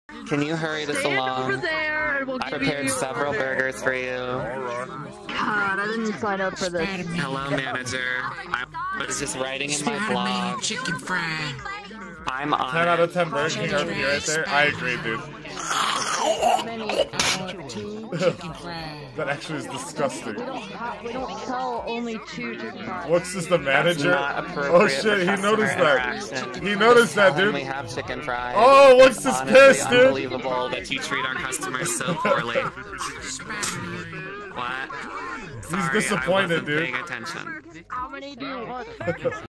Can you hurry this along? Over there and we'll I prepared several burgers for you. God, I didn't sign up for this. Hello, manager. I was just writing in my blog. Chicken fry. I'm on 10 out of 10 Burger King RP right there. I agree, dude. That actually is disgusting. We don't sell only 2 chicken fries. Looks as the manager. Oh shit, he noticed that. He noticed that, dude. We have chicken fries. Oh, Looks is pissed, dude. Unbelievable that you treat our customers so poorly. What? He's disappointed, dude. Paying attention. How many do you want?